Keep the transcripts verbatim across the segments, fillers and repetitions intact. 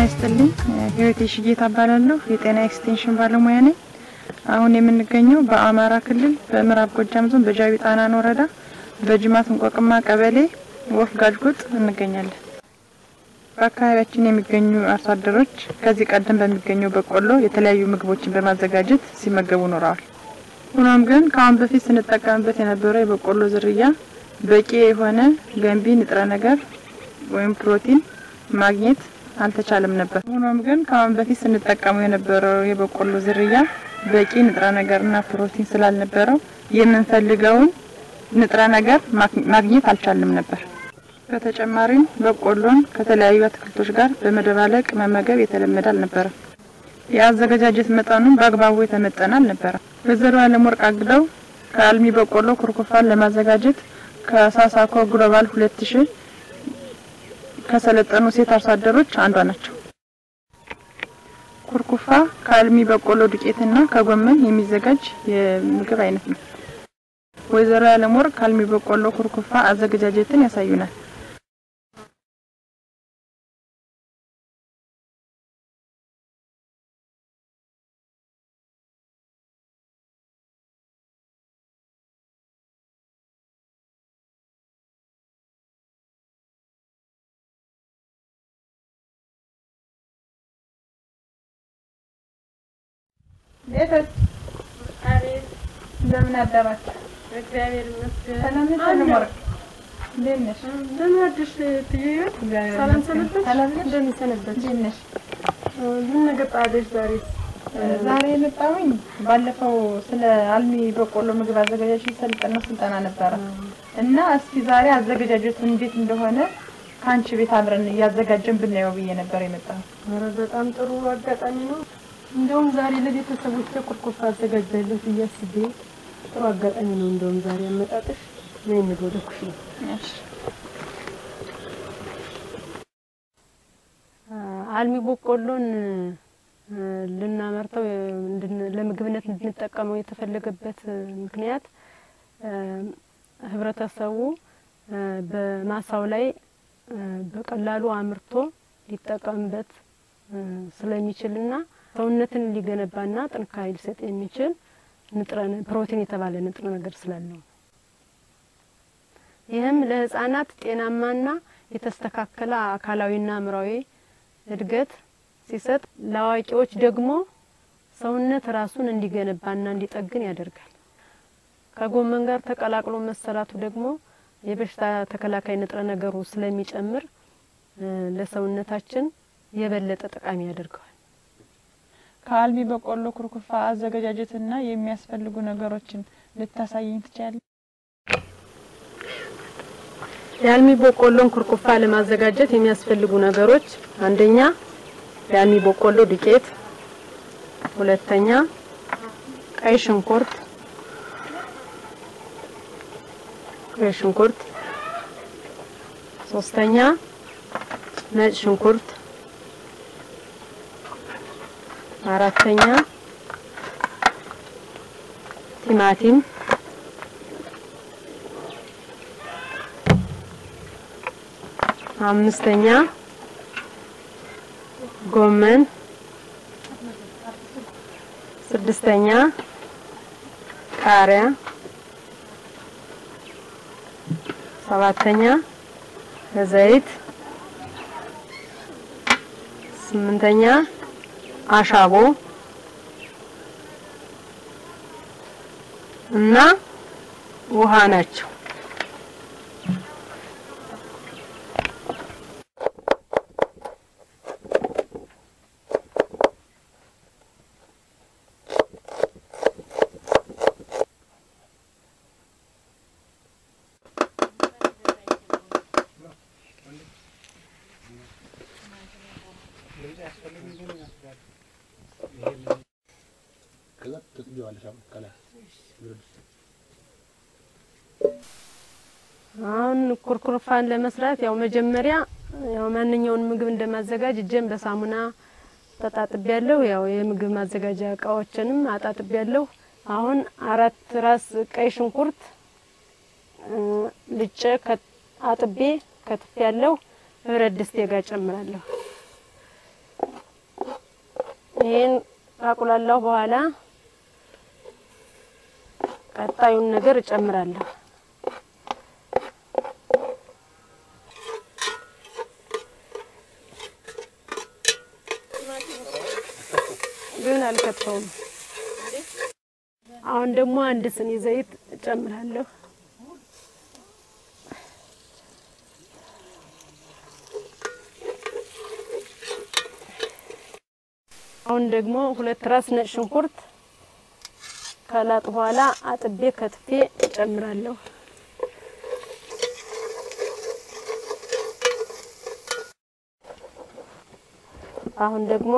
ይስጥልኝ ህይወቴ ሽጌታ ባላለሁ የጤና ኤክስቴንሽን ባለሙያ ነኝ። አሁን የምንገኘው በአማራ ክልል በምዕራብ ጎጃም ዞን በጃዊ ጣናን ወረዳ በጅማት እንቆቅማ ቀበሌ ወፍ ጋጅጎጥ እንገኛለን። በአካባቢያችን የሚገኙ አርሶ አደሮች ከዚህ ቀደም በሚገኘው በቆሎ የተለያዩ ምግቦችን በማዘጋጀት ሲመገቡ ኖረዋል። ሆኖም ግን ካሁን በፊት ስንጠቀምበት የነበረው የበቆሎ ዝርያ በቂ የሆነ ገንቢ ንጥረ ነገር ወይም ፕሮቲን ማግኘት አልተቻለም ነበር። ሆኖም ግን ካሁን በፊት ስንጠቀመው የነበረው የበቆሎ ዝርያ በቂ ንጥረ ነገርና ፕሮቲን ስላልነበረው የምንፈልገውን ንጥረ ነገር ማግኘት አልቻለም ነበር። በተጨማሪም በቆሎን ከተለያዩ አትክልቶች ጋር በመደባለቅ መመገብ የተለመደ አልነበረም። የአዘገጃጀት መጠኑን በአግባቡ የተመጠነ አልነበረም። ወይዘሮ አለምወርቅ አግደው ከአልሚ በቆሎ ኩርኩፋን ለማዘጋጀት ከሳሳኮ ግሎባል ሁለት ሺህ ከሰለጠኑ ሴት አርሶ አደሮች አንዷ ናቸው። ኩርኩፋ ከአልሚ በቆሎ ዱቄትና ከጎመን የሚዘጋጅ የምግብ አይነት ነው። ወይዘሮ አለምወርቅ ከአልሚ በቆሎ ኩርኩፋ አዘገጃጀትን ያሳዩናል። ለተት አሬት እንደምን አደራችሁ? እግዚአብሔር ይመስገን። ሰላም ነሽ አለምወርቅ? እንዴት ነሽ? እንደምን አደርሽ ትይዩ? ሰላም ሰነበትሽ? ሰላም ነሽ? እንደምን ሰነበትሽ? እንዴት ነሽ? ምን ነገር ጣደሽ ዛሬ? ዛሬ የመጣሁኝ ባለፈው ስለ አልሚ በቆሎ ምግብ አዘገጃጀት ሰልጠና ስልጠና ነበር እና እስኪ ዛሬ አዘገጃጀቱ እንዴት እንደሆነ ካንቺ ቤት አብረን ያዘጋጀን ብናየው ብዬ ነበር የመጣሁት። ኧረ በጣም ጥሩ አጋጣሚ ነው። እንደውም ዛሬ ለቤተሰቦች ኩርኩፋ አዘጋጃለሁ እያስቤ ጥሩ አጋጣሚ ነው። እንደውም ዛሬ አመጣጥሽ ነይ ወደ ኩሽና። እሺ። አልሚ በቆሎን ልናመርተው ለምግብነት እንድንጠቀመው የተፈለገበት ምክንያት ህብረተሰቡ በማሳው ላይ በቀላሉ አምርቶ ሊጠቀምበት ስለሚችልና ሰውነትን ሊገነባና ጥንካሬ ሊሰጥ የሚችል ንጥረ ፕሮቲን የተባለ ንጥረ ነገር ስላለው ይህም ለህፃናት ጤናማና የተስተካከለ አካላዊና አእምሮአዊ እድገት ሲሰጥ ለአዋቂዎች ደግሞ ሰውነት ራሱን እንዲገነባና እንዲጠግን ያደርጋል። ከጎመን ጋር ተቀላቅሎ መሰራቱ ደግሞ የበሽታ ተከላካይ ንጥረ ነገሩ ስለሚጨምር ለሰውነታችን የበለጠ ጠቃሚ ያደርጋል። ከአልሚ በቆሎ ኩርኩፋ አዘገጃጀትና የሚያስፈልጉ ነገሮችን ልታሳይኝ ትችያለሽ? የአልሚ በቆሎን ኩርኩፋ ለማዘጋጀት የሚያስፈልጉ ነገሮች አንደኛ የአልሚ በቆሎ ዱቄት፣ ሁለተኛ ቀይ ሽንኩርት ቀይ ሽንኩርት ሶስተኛ ነጭ ሽንኩርት፣ አራተኛ ቲማቲም፣ አምስተኛ ጎመን፣ ስድስተኛ ቃሪያ፣ ሰባተኛ ዘይት፣ ስምንተኛ አሻቦ እና ውሃ ናቸው። አሁን ኩርኩፋን ለመስራት ያው መጀመሪያ ያው ማንኛውን ምግብ እንደማዘጋጅ እጄን በሳሙና ተጣጥቤያለሁ። ያው የምግብ ማዘጋጃ እቃዎችንም አጣጥቤያለሁ። አሁን አራት ራስ ቀይ ሽንኩርት ልጬ አጥቤ ከትፌያለሁ። ብረት ድስት ጋር ጨምራለሁ። ይሄን ካቁላላው በኋላ ቀጣዩን ነገር እጨምራለሁ። ግን አልከተውም። አሁን ደግሞ አንድ ስኒ ዘይት እጨምራለሁ። አሁን ደግሞ ሁለት ራስ ነጭ ሽንኩርት ከላጥ በኋላ አጥቤ ከትፌ እጨምራለሁ። አሁን ደግሞ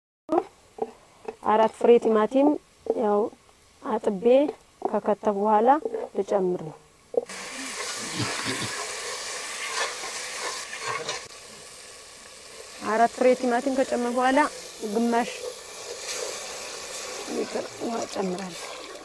አራት ፍሬ ቲማቲም ያው አጥቤ ከከተፍ በኋላ ልጨምር ነው። አራት ፍሬ ቲማቲም ከጨመር በኋላ ግማሽ ሊትር ውሃ ጨምራለሁ።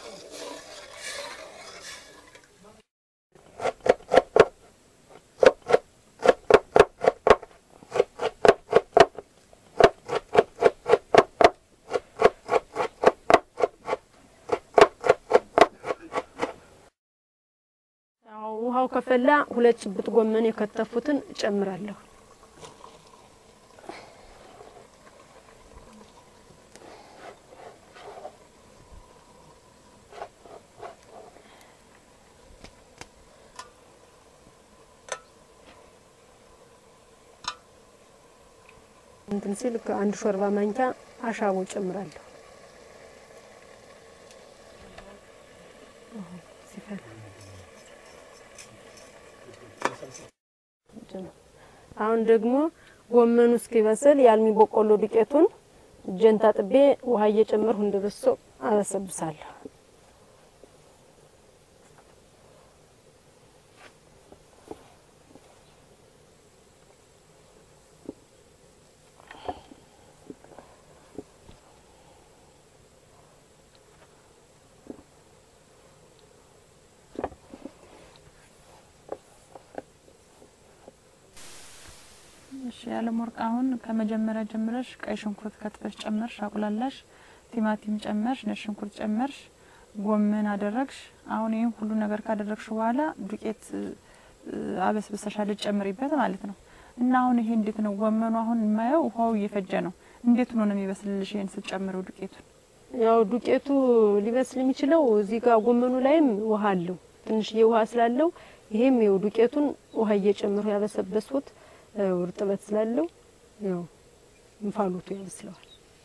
ውሃው ከፈላ ሁለት ጭብጥ ጎመን የከተፉትን ጨምራለሁ። እንትን ሲል አንድ ሾርባ ማንኪያ አሻቦ ጨምራለሁ። አሁን ደግሞ ጎመኑ እስኪበስል ያልሚ በቆሎ ዱቄቱን እጄን ታጥቤ ውሃ እየጨመርኩ እንደበሶ አበሰብሳለሁ። እሺ ያለም ወርቅ አሁን ከመጀመሪያ ጀምረሽ ቀይ ሽንኩርት ከትፈሽ ጨመርሽ፣ አቁላላሽ፣ ቲማቲም ጨመርሽ፣ ነጭ ሽንኩርት ጨመርሽ፣ ጎመን አደረግሽ። አሁን ይሄን ሁሉ ነገር ካደረግሽ በኋላ ዱቄት አበስብሰሻል ጨምሪበት ማለት ነው። እና አሁን ይሄ እንዴት ነው? ጎመኑ አሁን የማየው ውሃው እየፈጀ ነው። እንዴት ነው ነው የሚበስልልሽ ይሄን ስትጨምሪው ዱቄቱን? ያው ዱቄቱ ሊበስል የሚችለው እዚህ ጋር ጎመኑ ላይም ውሃ አለው፣ ትንሽ የውሃ ስላለው ይሄም ይው ዱቄቱን ውሃ እየጨመሩ ያበሰበሱት እርጥበት ስላለው ያው እንፋሎቱ ያበስለዋል።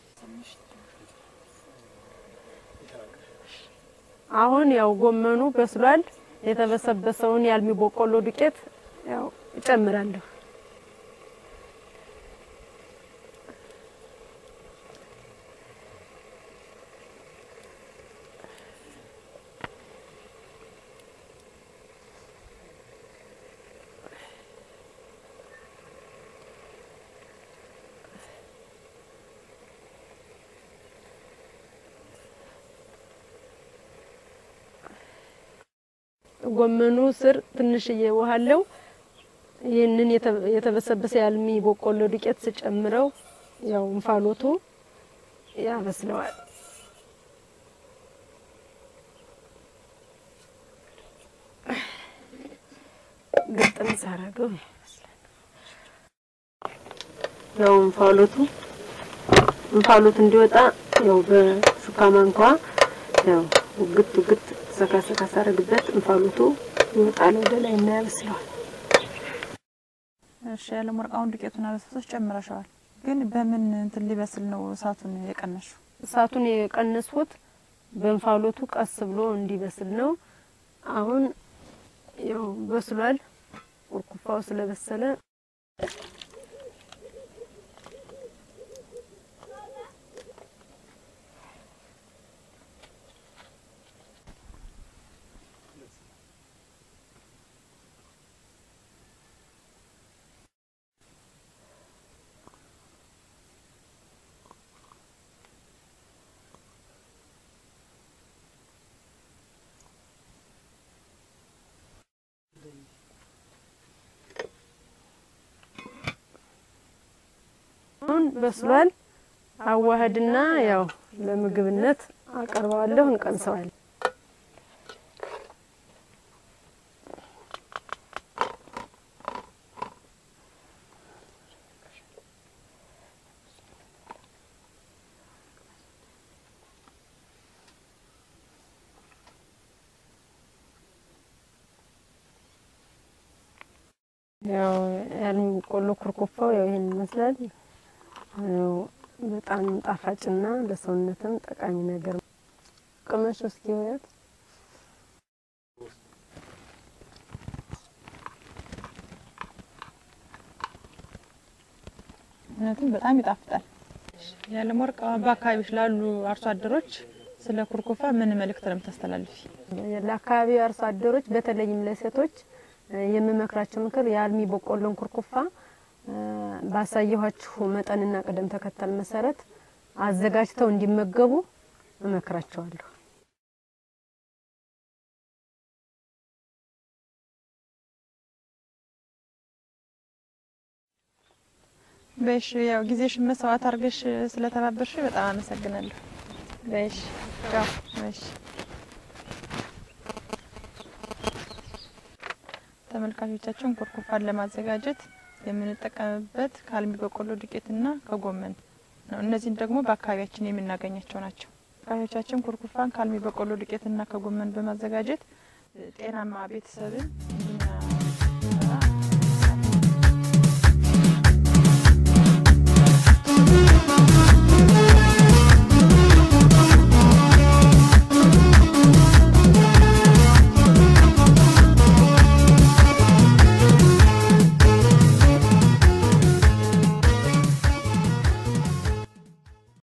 አሁን ያው ጎመኑ በስሏል። የተበሰበሰውን ያልሚ በቆሎ ዱቄት ያው እጨምራለሁ። ጎመኑ ስር ትንሽ እየውሃለው ይሄንን የተበሰበሰ ያልሚ በቆሎ ዱቄት ስጨምረው ያው እንፋሎቱ ያበስለዋል። ግጥም ሳረገው ይመስላል። ያው እንፋሎቱ እንፋሎቱ እንዲወጣ ያው በሹካ ማንኳ ያው ግጥ ግጥ ሰካ ሰካ ሳረግበት እንፋሎቱ ይወጣል ወደ ላይ እና ያበስለዋል። እሺ ያለም ወርቅ አሁን ዱቄቱን አበስብሰሽ ጨምረሻል። ግን በምን እንትን ሊበስል ነው እሳቱን የቀነሽው? እሳቱን የቀነስኩት በእንፋሎቱ ቀስ ብሎ እንዲበስል ነው። አሁን ያው በስሏል። ቁርቁፋው ስለበሰለ አሁን በስሏል። አዋህድና ያው ለምግብነት አቀርባለሁ እንቀንሰዋለን ያው ያልሚ ቆሎ ኩርኩፋው ያው ይሄን ይመስላል በጣም ጣፋጭና ለሰውነትም ጠቃሚ ነገር ቅመሽ እስኪ ወያት እናንተም በጣም ይጣፍጣል ያለም ወርቅ በአካባቢሽ ላሉ አርሶ አደሮች ስለ ኩርኩፋ ምን መልእክት ለምታስተላልፊ ለአካባቢ አርሶ አደሮች በተለይም ለሴቶች የምመክራቸው ምክር ያልሚ በቆሎን ኩርኩፋ ባሳየኋችሁ መጠንና ቀደም ተከተል መሰረት አዘጋጅተው እንዲመገቡ እመክራቸዋለሁ በሽ ያው ጊዜሽን መስዋዕት አርገሽ ስለተባበርሽ በጣም አመሰግናለሁ በሽ ቻው በሽ ተመልካቾቻችን ኩርኩፋን ለማዘጋጀት የምንጠቀምበት ካልሚ በቆሎ ዱቄትና ከጎመን ነው እነዚህን ደግሞ በአካባቢያችን የምናገኛቸው ናቸው ተመልካቾቻችን ኩርኩፋን ካልሚ በቆሎ ዱቄትና ከጎመን በማዘጋጀት ጤናማ ቤተሰብን